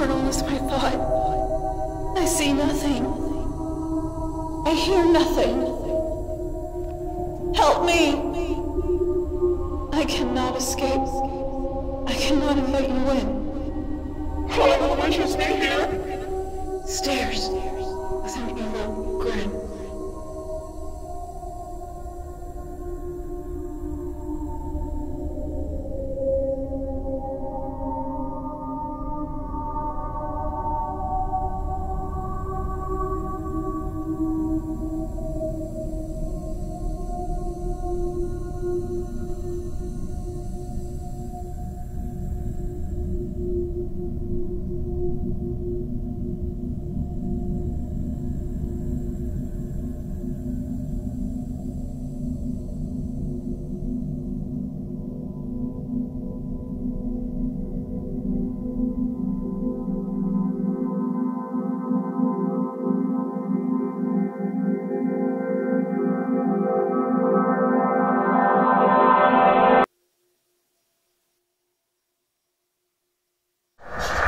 infernal is my thought. I see nothing. I hear nothing. Help me! I cannot escape. I cannot invite you in. What wishes me here? Stairs with an evil grin.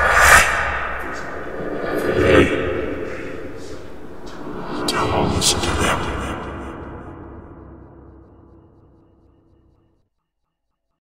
Don't listen to